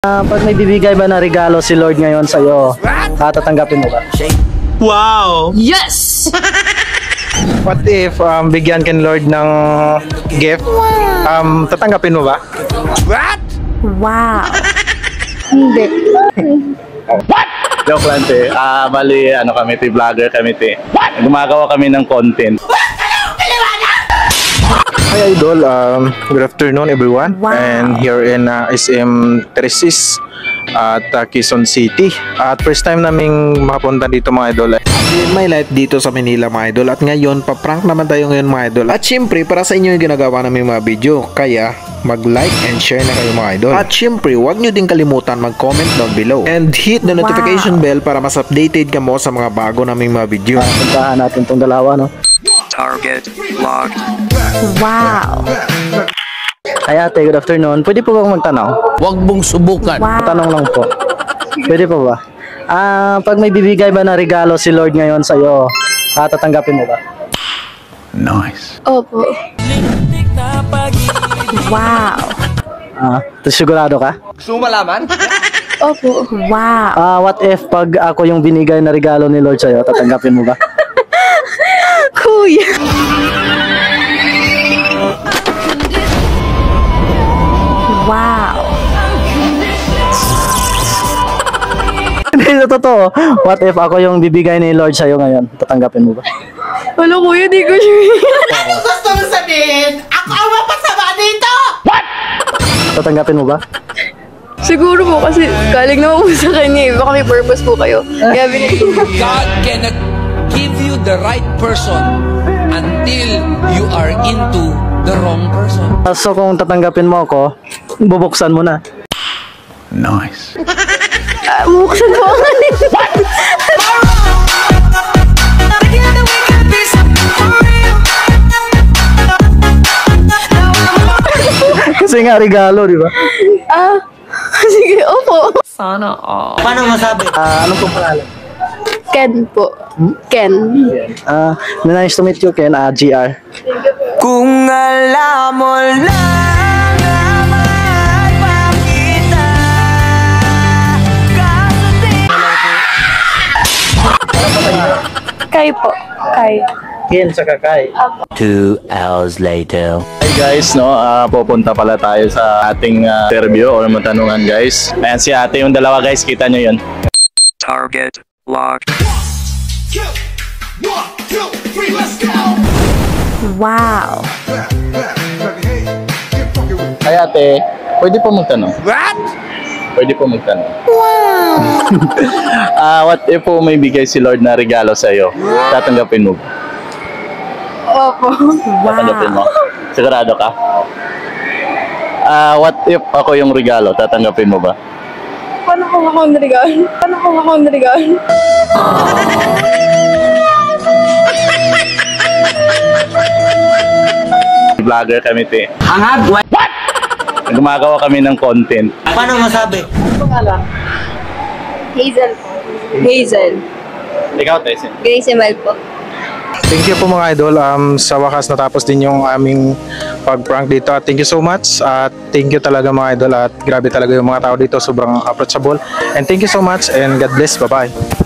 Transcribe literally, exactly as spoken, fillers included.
Uh, pag may bibigay ba na regalo si Lord ngayon sa'yo, uh, tatanggapin mo ba? Wow! Yes! What if um, bigyan ka ni Lord ng gift? Um, tatanggapin mo ba? What? Wow! Hindi. What? Joke lang, te. Ah, bali, ano kami, te, vlogger kami, te. Gumagawa kami ng content. Hi Idol, um, good afternoon everyone. Wow. And here in uh, S M Teresis at uh, Quezon City. At first time naming makapunta dito mga idol. My life dito sa Manila mga idol. At ngayon, pa-prank naman tayo ngayon mga idol. At syempre, para sa inyo yung ginagawa namin mga video. Kaya, mag-like and share na kayo mga idol. At syempre, huwag nyo din kalimutan mag-comment down below. And hit the notification wow. bell para mas updated ka mo sa mga bago naming mga video. Uh, puntahan natin tong dalawa, no? Target locked. Wow! Ay ate, good afternoon. Pwede po bang magtanong? Huwag mong subukan. Wow. Tanong lang po. Pwede po ba? Ah, pag may bibigay ba na regalo si Lord ngayon sa'yo, ah, tatanggapin mo ba? Nice. Opo. Wow! Ah, sigurado ka? Gusto mo malaman? Opo. Wow! Ah, what if pag ako yung binigay na regalo ni Lord sa'yo, tatanggapin mo ba? Kuya! Wow! Hindi na totoo. What if ako yung bibigay ni Lord sa'yo ngayon, tatanggapin mo ba? Wala kuya, di ko sure. Ano gusto mo sabihin? Ako ang mapasama dito! Tatanggapin mo ba? Siguro po kasi galing naman po sa kanya eh. Baka may purpose po kayo. Kaya binigay. God cannot give you the right person until you are into the wrong person. So kung tatanggapin mo ako, bubuksan mo na. Nice. Ah, buksan po ako. Kasi nga regalo, di ba? Ah, sige, opo. Sana all. Paano masabi? Ah, anong pong pangalan? Ken po. Ken. Ah, nice to meet you, Ken. Ah, G R. Kung alam mo lang naman pakita. Kay po. Kay. Ken sa Kakay. Two hours later. Hey guys, no, uh, pupunta pala tayo sa ating uh, interview or matanungan guys. Ayan si ate yung dalawa guys, kita nyo yun. Target locked. Wow! Ay ate, pwede po magtanong? What? Pwede po magtanong? Wow! Ah, what if po may bigay si Lord na regalo sa iyo? Tatanggapin mo? Opo. Tatanggapin mo? Sigurado ka? Ah, what if ako yung regalo? Tatanggapin mo ba? Paano kung ako ang regalo? Paano kung ako ang regalo? Vlogger kami, te. Hangad? What? Gumagawa kami ng content. Paano masabi? Hazel po. Hazel. Ikaw, Tessin. Grace Emel po. Thank you po mga idol. Um, sa wakas natapos din yung aming pag-prank dito. At thank you so much. At thank you talaga mga idol. At grabe talaga yung mga tao dito. Sobrang approachable. And thank you so much and God bless. Bye-bye.